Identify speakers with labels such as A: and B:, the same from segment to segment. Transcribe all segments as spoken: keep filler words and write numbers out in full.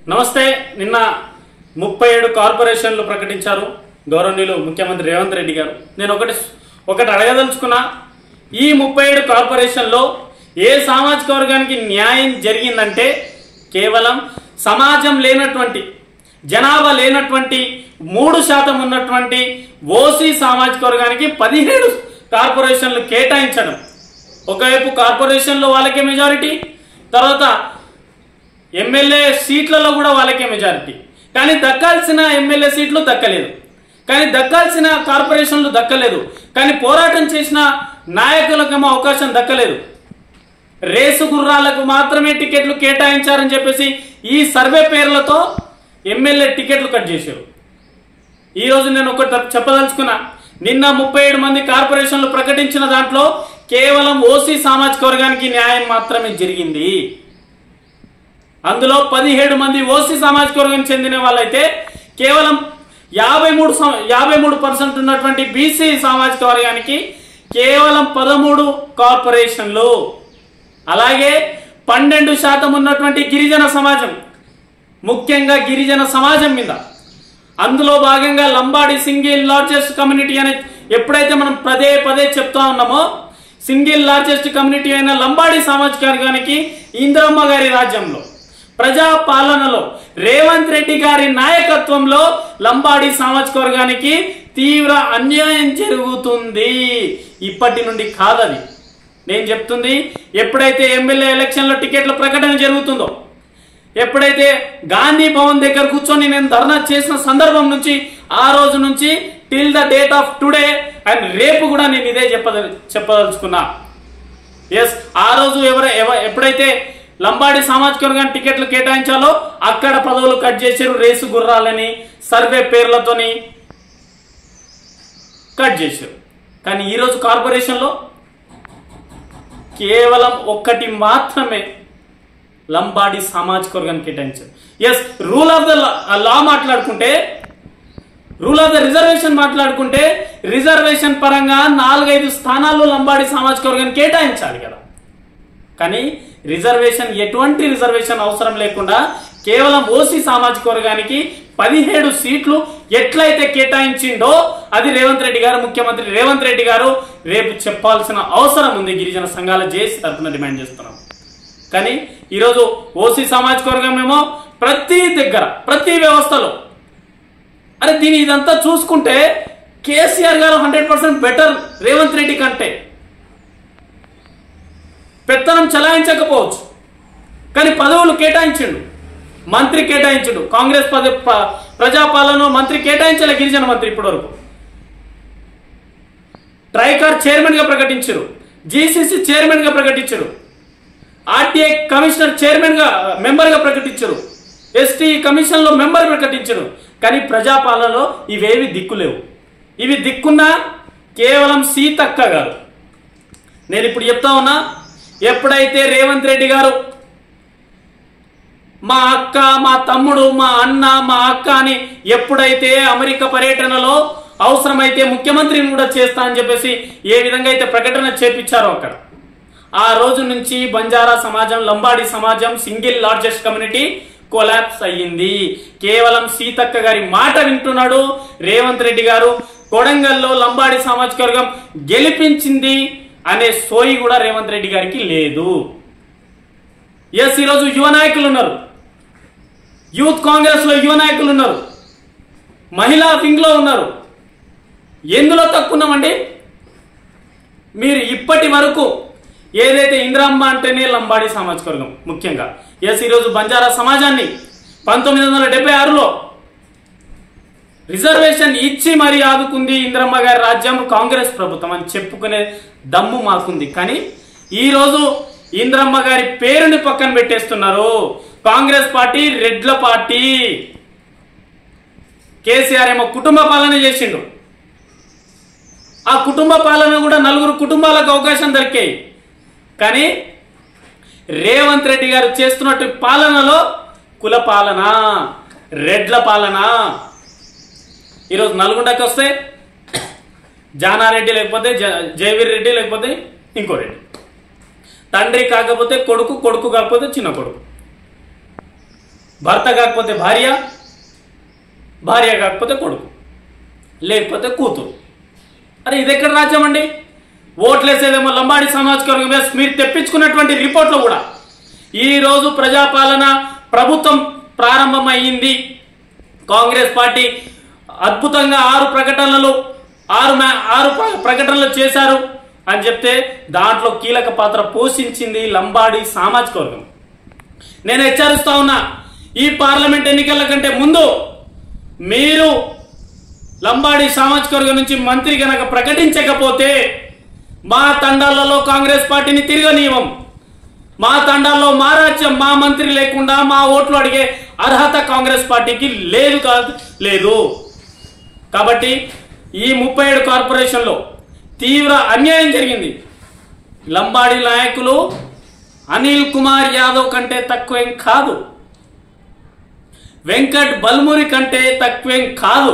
A: నమస్తే. నిన్న ముప్పై ఏడు కార్పొరేషన్లు ప్రకటించారు గౌరవనీయులు ముఖ్యమంత్రి రేవంత్ రెడ్డి గారు. నేను ఒకటి ఒకటి అడగదలుచుకున్నా, ఈ ముప్పై ఏడు కార్పొరేషన్లో ఏ సామాజిక వర్గానికి న్యాయం జరిగిందంటే కేవలం సమాజం లేనటువంటి, జనాభా లేనటువంటి మూడు శాతం ఉన్నటువంటి ఓసీ సామాజిక వర్గానికి పదిహేడు కార్పొరేషన్లు కేటాయించడం. ఒకవైపు కార్పొరేషన్లో వాళ్ళకే మెజారిటీ, తర్వాత ఎమ్మెల్యే సీట్లలో కూడా వాళ్ళకే మెజారిటీ. కానీ దక్కాల్సిన ఎమ్మెల్యే సీట్లు దక్కలేదు, కానీ దక్కాల్సిన కార్పొరేషన్లు దక్కలేదు, కానీ పోరాటం చేసిన నాయకులకేమో అవకాశం దక్కలేదు. రేసు గుర్రాలకు మాత్రమే టికెట్లు కేటాయించారని చెప్పేసి ఈ సర్వే పేర్లతో ఎమ్మెల్యే టికెట్లు కట్ చేశారు. ఈరోజు నేను ఒకటి చెప్పదలుచుకున్నా, నిన్న ముప్పై ఏడు మంది కార్పొరేషన్లు ప్రకటించిన దాంట్లో కేవలం ఓసీ సామాజిక వర్గానికి న్యాయం మాత్రమే జరిగింది. అందులో పదిహేడు మంది ఓసీ సామాజిక వర్గానికి చెందిన వాళ్ళైతే కేవలం యాభై మూడు యాభై మూడు పర్సెంట్ ఉన్నటువంటి బీసీ సామాజిక వర్గానికి కేవలం పదమూడు కార్పొరేషన్లు, అలాగే పన్నెండు శాతం ఉన్నటువంటి గిరిజన సమాజం, ముఖ్యంగా గిరిజన సమాజం మీద, అందులో భాగంగా లంబాడి సింగిల్ లార్జెస్ట్ కమ్యూనిటీ అనే ఎప్పుడైతే మనం పదే పదే చెప్తా ఉన్నామో, సింగిల్ లార్జెస్ట్ కమ్యూనిటీ అయిన లంబాడి సామాజిక వర్గానికి ఇందిరమ్మ గారి రాజ్యంలో ప్రజా పాలనలో రేవంత్ రెడ్డి గారి నాయకత్వంలో లంబాడి సామాజిక వర్గానికి తీవ్ర అన్యాయం జరుగుతుంది. ఇప్పటి నుండి కాదది నేను చెప్తుంది. ఎప్పుడైతే ఎమ్మెల్యే ఎలక్షన్లో టికెట్ల ప్రకటన జరుగుతుందో, ఎప్పుడైతే గాంధీ భవన్ దగ్గర కూర్చొని నేను ధర్నా చేసిన సందర్భం నుంచి ఆ రోజు నుంచి till the date of today and రేపు కూడా నేను ఇదే చెప్పద చెప్పదలుచుకున్నా. ఎస్, ఆ రోజు ఎవర ఎప్పుడైతే లంబాడి సామాజిక వర్గానికి టికెట్లు కేటాయించాలో అక్కడ పదవులు కట్ చేశారు, రేసు గుర్రాలని సర్వే పేర్లతోని కట్ చేశారు. కానీ ఈరోజు కార్పొరేషన్లో కేవలం ఒక్కటి మాత్రమే లంబాడి సామాజిక వర్గానికి కేటాయించారు. Yes, rule of the law మాట్లాడుకుంటే, రూల్ ఆఫ్ ద రిజర్వేషన్ మాట్లాడుకుంటే రిజర్వేషన్ పరంగా నాలుగైదు స్థానాల్లో లంబాడి సామాజిక వర్గానికి కేటాయించాలి కదా. కానీ రిజర్వేషన్, ఎటువంటి రిజర్వేషన్ అవసరం లేకుండా కేవలం ఓసీ సామాజిక వర్గానికి పదిహేడు సీట్లు ఎట్లయితే కేటాయించిండో అది రేవంత్ రెడ్డి గారు, ముఖ్యమంత్రి రేవంత్ రెడ్డి గారు రేపు చెప్పాల్సిన అవసరం ఉంది. గిరిజన సంఘాల జేసీ తరఫున డిమాండ్ చేస్తున్నాం. కానీ ఈరోజు ఓసీ సామాజిక వర్గం ఏమో ప్రతి దగ్గర, ప్రతి వ్యవస్థలో, అరే దీని ఇదంతా చూసుకుంటే కేసీఆర్ గారు hundred percent better Revanth Reddy కంటే. పెత్తనం చలాయించకపోవచ్చు, కానీ పదవులు కేటాయించిండు, మంత్రి కేటాయించిండు. కాంగ్రెస్ పద ప్రజాపాలన మంత్రి కేటాయించలే గిరిజన మంత్రి ఇప్పటి వరకు. ట్రైకార్ చైర్మన్ గా ప్రకటించారు, జీసీసీ చైర్మన్ గా ప్రకటించారు, ఆర్టీఐ కమిషనర్ చైర్మన్ గా మెంబర్ గా ప్రకటించారు, ఎస్టీ కమిషన్ లో మెంబర్ ప్రకటించారు. కానీ ప్రజాపాలనలో ఇవేవి దిక్కులేవు. ఇవి దిక్కున్నా కేవలం సీతక్క గారు. నేను ఇప్పుడు చెప్తా ఉన్నా, ఎప్పుడైతే రేవంత్ రెడ్డి గారు మా అక్క, మా తమ్ముడు, మా అన్న, మా అక్క అని ఎప్పుడైతే అమెరికా పర్యటనలో అవసరమైతే ముఖ్యమంత్రిని కూడా చేస్తా అని చెప్పేసి ఏ విధంగా అయితే ప్రకటన చేపించారో అక్కడ, ఆ రోజు నుంచి బంజారా సమాజం, లంబాడి సమాజం, సింగిల్ లార్జెస్ట్ కమ్యూనిటీ కొలాప్స్ అయ్యింది. కేవలం సీతక్క గారి మాట వింటున్నాడు రేవంత్ రెడ్డి గారు. కొడంగల్లో లంబాడి సామాజిక వర్గం గెలిపించింది అనే సోయి కూడా రేవంత్ రెడ్డి గారికి లేదు. ఎస్, ఈరోజు యువ నాయకులు ఉన్నారు, యూత్ కాంగ్రెస్ లో యువ నాయకులు ఉన్నారు, మహిళా వింగ్ లో ఉన్నారు. ఎందులో తక్కున్నామండి? మీరు ఇప్పటి వరకు ఏదైతే ఇందిరమ్మ అంటేనే లంబాడి సామాజిక వర్గం ముఖ్యంగా. ఎస్, ఈరోజు బంజారా సమాజాన్ని పంతొమ్మిది వందల డెబ్బై ఆరులో రిజర్వేషన్ ఇచ్చి మరీ ఆదుకుంది ఇందిరమ్మ గారి రాజ్యం, కాంగ్రెస్ ప్రభుత్వం అని చెప్పుకునే దమ్ము మాకుంది. కానీ ఈరోజు ఇందిరమ్మ గారి పేరుని పక్కన పెట్టేస్తున్నారు. కాంగ్రెస్ పార్టీ రెడ్ల పార్టీ. కేసీఆర్ ఏమో కుటుంబ పాలన చేసిండు, ఆ కుటుంబ పాలన కూడా నలుగురు కుటుంబాలకు అవకాశం దొరికాయి. కానీ రేవంత్ రెడ్డి గారు చేస్తున్నట్టు పాలనలో కుల పాలన, రెడ్ల పాలన. ఈరోజు నల్గొండకి వస్తే జానారెడ్డి, లేకపోతే జయవీర్ రెడ్డి, లేకపోతే ఇంకో రెడ్డి, తండ్రి కాకపోతే కొడుకు, కొడుకు కాకపోతే చిన్న కొడుకు. భర్త కాకపోతే భార్య, భార్య కాకపోతే కొడుకు, లేకపోతే కూతురు. అరే ఇది ఎక్కడ రాజ్యం అండి? ఓట్లేసేదేమో లంబాడి సామాజిక వర్గం. మీరు తెప్పించుకున్నటువంటి రిపోర్ట్లో కూడా ఈరోజు ప్రజాపాలన ప్రభుత్వం ప్రారంభమైంది, కాంగ్రెస్ పార్టీ అద్భుతంగా ఆరు ప్రకటనలు ఆరు ఆరు ప్రకటనలు చేశారు అని చెప్తే దాంట్లో కీలక పాత్ర పోషించింది లంబాడి సామాజిక వర్గం. నేను హెచ్చరిస్తా ఉన్నా, ఈ పార్లమెంట్ ఎన్నికల కంటే ముందు మీరు లంబాడి సామాజిక వర్గం నుంచి మంత్రి కనుక ప్రకటించకపోతే మా తండాలలో కాంగ్రెస్ పార్టీని తిరగనీయం. మా తండాల్లో మా రాజ్యం, మా మంత్రి లేకుండా మా ఓట్లు అడిగే అర్హత కాంగ్రెస్ పార్టీకి లేదు కాదు లేదు. కాబట్టి ఈ ముప్పై ఏడు కార్పొరేషన్లో తీవ్ర అన్యాయం జరిగింది. లంబాడి నాయకులు అనిల్ కుమార్ యాదవ్ కంటే తక్కువేం కాదు, వెంకట్ బల్మూరి కంటే తక్కువేం కాదు.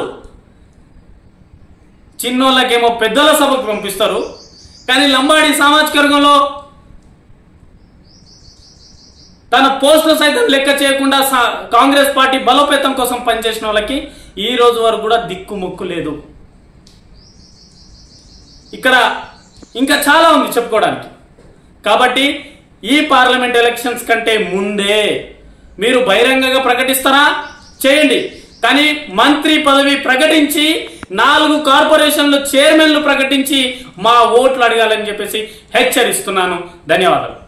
A: చిన్నోళ్ళకేమో పెద్దల సభకు పంపిస్తారు, కానీ లంబాడి సామాజిక వర్గంలో తన పోస్టులు సైతం లెక్క చేయకుండా కాంగ్రెస్ పార్టీ బలోపేతం కోసం పనిచేసిన వాళ్ళకి ఈ రోజు వరకు కూడా దిక్కు మొక్కు లేదు. ఇక్కడ ఇంకా చాలా ఉంది చెప్పుకోవడానికి. కాబట్టి ఈ పార్లమెంట్ ఎలక్షన్స్ కంటే ముందే మీరు బహిరంగంగా ప్రకటిస్తారా చేయండి, కానీ మంత్రి పదవి ప్రకటించి నాలుగు కార్పొరేషన్లు చైర్మన్లు ప్రకటించి మా ఓట్లు అడగాలని చెప్పేసి హెచ్చరిస్తున్నాను. ధన్యవాదాలు.